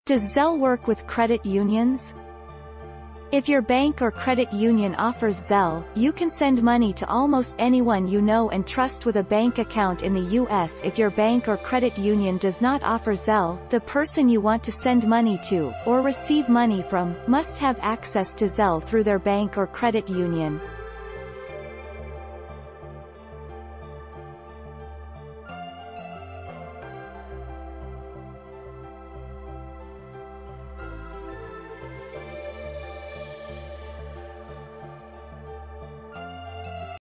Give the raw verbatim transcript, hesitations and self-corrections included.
Does Zelle work with credit unions? If your bank or credit union offers Zelle, you can send money to almost anyone you know and trust with a bank account in the U S. If your bank or credit union does not offer Zelle, the person you want to send money to, or receive money from, must have access to Zelle through their bank or credit union.